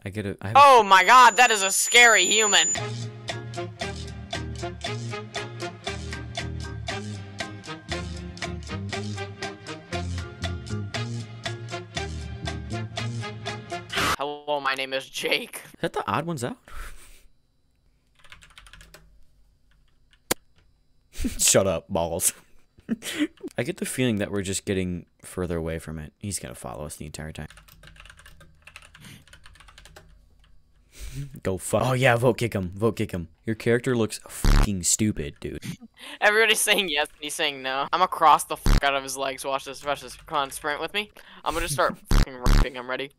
I get it. Oh my god, that is a scary human. Hello, my name is Jake. Is that the odd ones out? Shut up, balls. I get the feeling that we're just getting further away from it. He's gonna follow us the entire time. Go fuck. Oh yeah, vote kick him. Vote kick him. Your character looks fucking stupid, dude. Everybody's saying yes, and he's saying no. I'm gonna cross the fuck out of his legs. Watch this. Watch this. Come on, sprint with me. I'm gonna start fucking ripping. I'm ready.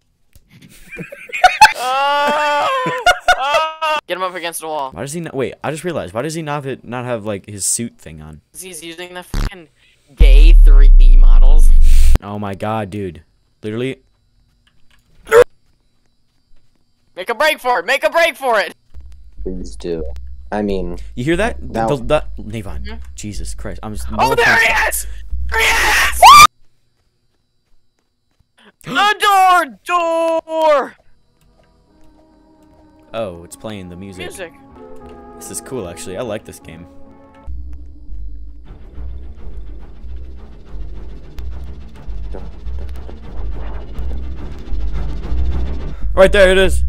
Get him up against the wall. Why does he not? Wait, I just realized. Why does he not have like his suit thing on? He's using the fucking gay 3D models. Oh my god, dude. Literally. Make a break for it. Make a break for it. Please do. I mean, You hear that? That- Navon. Hmm? Jesus Christ. I'm just. Oh, there he is! There he is! The door! Oh, it's playing the music. Music. This is cool, actually. I like this game. Right there it is.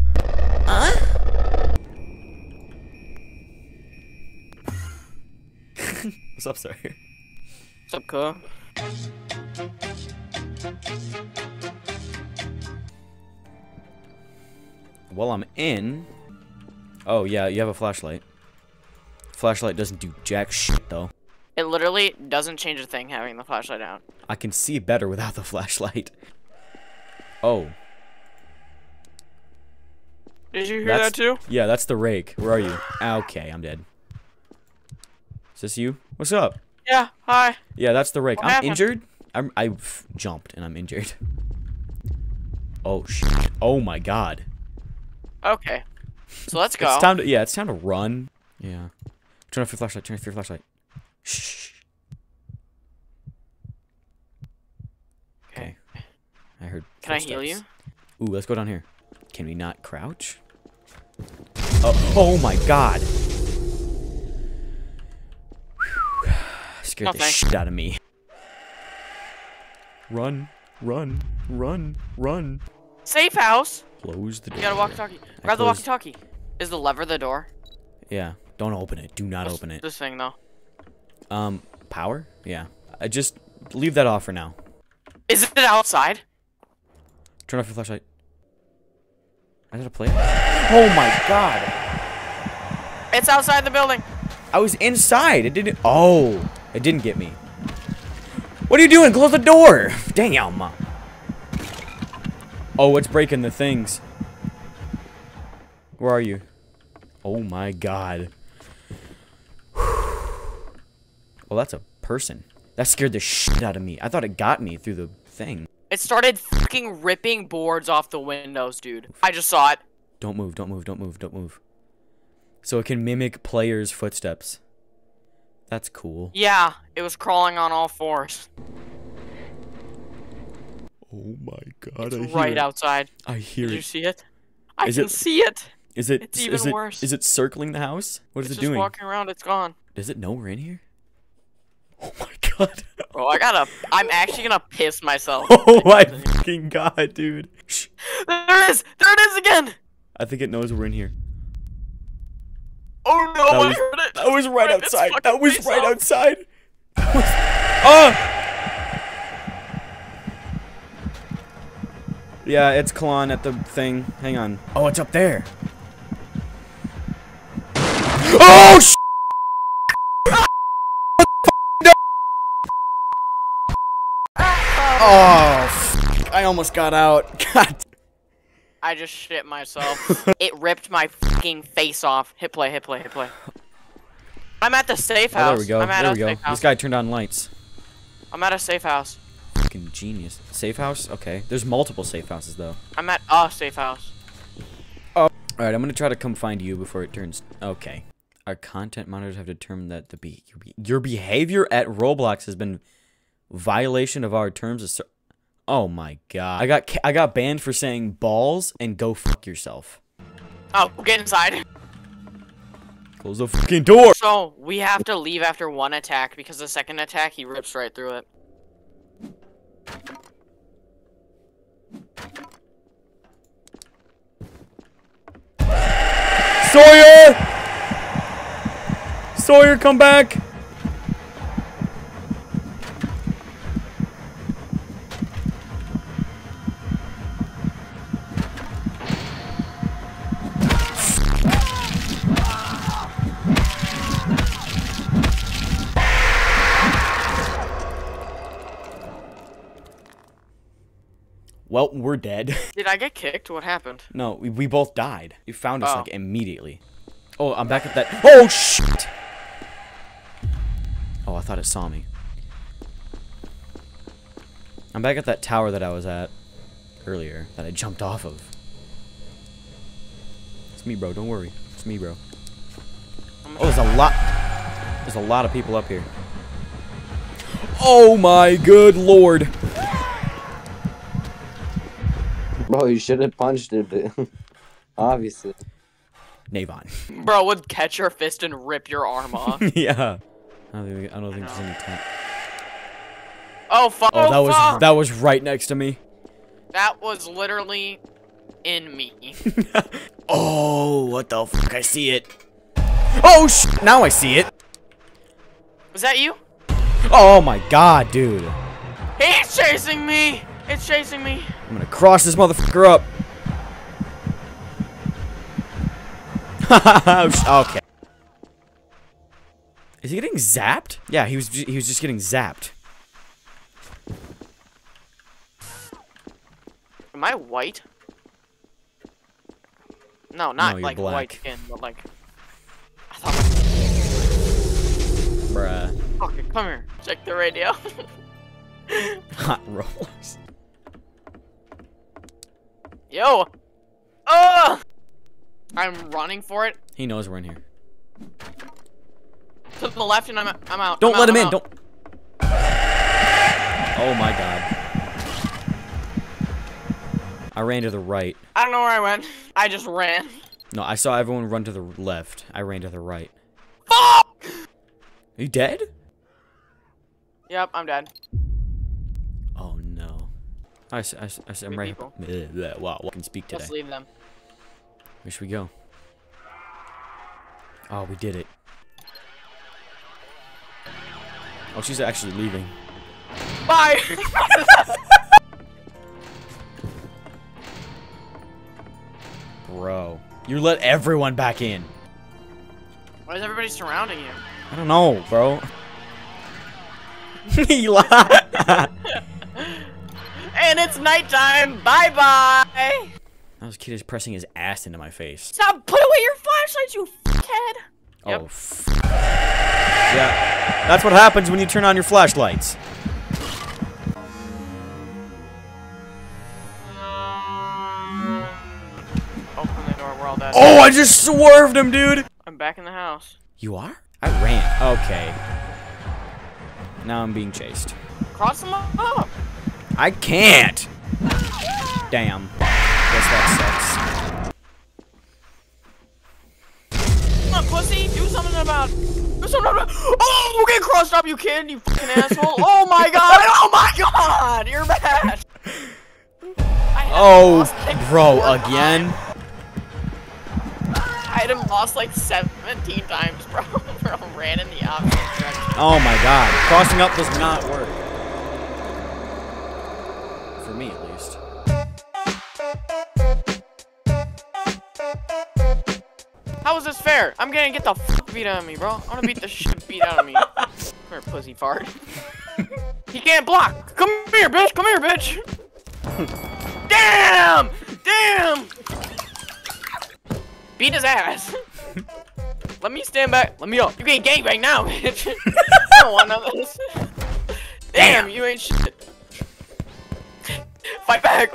What's up, sir? What's up, cool? Well, I'm in. Oh, yeah, you have a flashlight. Flashlight doesn't do jack shit, though. It literally doesn't change a thing having the flashlight out. I can see better without the flashlight. Oh. Did you hear That's- that too? Yeah, that's the rake. Where are you? Okay, I'm dead. Is this you? What's up? Yeah, hi. Yeah, that's the rake. What I'm happened? injured. I've jumped and I'm injured. Oh shit. Oh my god. Okay. So let's go. It's time to it's time to run. Yeah. Turn off your flashlight. Turn off your flashlight. Shh. Okay. I heard. Can I heal you? footsteps. Ooh, let's go down here. Can we not crouch? Oh my god. Whew. Scared No, the thanks. shit out of me. Run, run, run, run. Safe house. Close the door. You got a walkie-talkie. Grab the closed- walkie-talkie. Is the lever the door? Yeah, don't open it. Do not open it. This thing though. Power? Yeah. I just leave that off for now. Is it outside? Turn off your flashlight. I gotta play it. Oh my god. It's outside the building. I was inside. It didn't. Oh, it didn't get me. What are you doing? Close the door. Damn. Oh, it's breaking the things. Where are you? Oh my god. Oh, that's a person. That scared the shit out of me. I thought it got me through the thing. It started fucking ripping boards off the windows, dude. I just saw it. Don't move, don't move, don't move, don't move. So it can mimic players' footsteps. That's cool. Yeah, it was crawling on all fours. Oh my god, It's right outside. I hear Did you it. see it? I Is can it- see it. Is it? It's even worse. Is it circling the house? What is It's it just doing? walking around. It's gone. Does it know we're in here? Oh my god. Bro, I'm actually gonna piss myself. Oh my fucking god, dude. Shh. There it is! There it is again! I think it knows we're in here. Oh no, That I was- heard it! That was right Rip its outside. fucking That was face right off. outside. Ah! Yeah, it's clawing at the thing. Hang on. Oh, it's up there. Oh, sh! Oh, f I almost got out. God. I just shit myself. It ripped my fucking face off. Hit play, hit play, hit play. I'm at the safe Oh, house. there we go. I'm at There a we go. safe house. This guy turned on lights. I'm at a safe house. Fucking genius. Safe house? Okay. There's multiple safe houses, though. I'm at a safe house. Alright, I'm gonna try to come find you before it turns... Okay. Our content monitors have determined that your behavior at Roblox has been violation of our terms of... Oh my god. I got banned for saying balls and go fuck yourself. Oh, get inside. Close the fucking door. So, we have to leave after one attack because the second attack, he rips right through it. Sawyer! Sawyer, come back! Well, we're dead. Did I get kicked? What happened? No, we both died. You found us, Oh. like, immediately. Oh, I'm back at that. Oh, shit! Oh, I thought it saw me. I'm back at that tower that I was at earlier, that I jumped off of. It's me, bro. Don't worry. It's me, bro. Oh, there's a lot. There's a lot of people up here. Oh, my good lord. Bro, you should have punched it. Obviously. Navon. Bro would catch your fist and rip your arm off. Yeah. I don't think there's any tent. Oh, fuck. Oh, Fuck. that was right next to me. That was literally in me. Oh, what the fuck? I see it. Oh, now I see it. Was that you? Oh my god, dude. He's chasing me! It's chasing me. I'm gonna cross this motherfucker up. Okay. Is he getting zapped? Yeah, he was just getting zapped. Am I white? No, not No, you're like black. white skin, but like. I thought. Bruh. Okay, come here. Check the radio. Hot rollers. Yo! Ugh! I'm running for it. He knows we're in here. To the left, and I'm out. Don't I'm let out, him I'm in. out. Don't. Oh my god. I ran to the right. I don't know where I went. I just ran. No, I saw everyone run to the left. I ran to the right. Fuck! Are you dead? Yep, I'm dead. Oh no. I'm right. people. Wow, I can speak today. Let's leave them. Where should we go? Oh, we did it. Oh, she's actually leaving. Bye! Bro. You let everyone back in. Why is everybody surrounding you? I don't know, bro. Eli. And it's nighttime. Bye-bye! That was kid is pressing his ass into my face. Stop! Put away your flashlights, you fuckhead! Oh, Yep. yeah. That's what happens when you turn on your flashlights. Open the door. We're all dead. Oh, I just swerved him, dude. I'm back in the house. You are? I ran. Okay. Now I'm being chased. Cross them up! I can't. Damn. Guess that Come on, pussy! Do something about... Oh, get crossed up, you kid, you fucking asshole! Oh my god! Oh my god! You're bad! Oh, bro, again? I had him lost like 17 times, bro. Bro ran in the opposite direction. Oh my god. Crossing up does not work. For me, at least. How is this fair? I'm gonna get the fuck beat out of me, bro. I'm gonna beat the shit beat out of me. Come here, pussy fart. He can't block. Come here, bitch. Come here, bitch. Damn! Damn! Beat his ass. Let me stand back. Let me up. You can't gangbang now, bitch. I don't want none of this. Damn, you ain't shit. Fight back.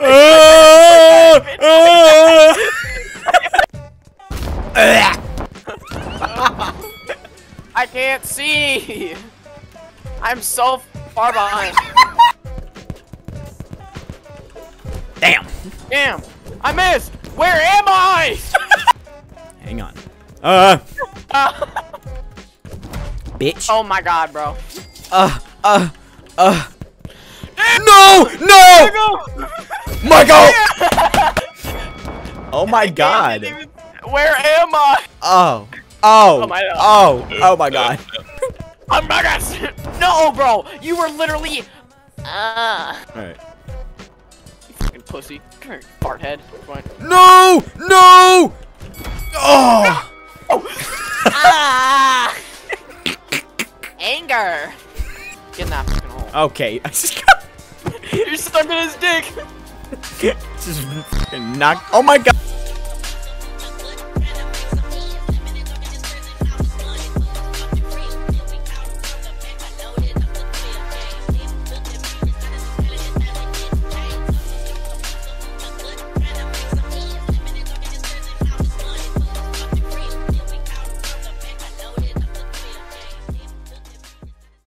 I can't see. I'm so far behind. Damn! I missed! Where am I? Hang on. Bitch. Oh my god, bro. No! No! Go! Michael! Oh my god. Where am I? Oh. Oh my god. Oh my god. I'm not gonna. No, bro. You were literally. Alright. You fucking pussy. Come here, fart head. Fine. No! No! Oh! Ah! Anger. Get in that fucking hole. Okay. I just got. You're stuck in his dick. Just fucking knocked. Oh my god.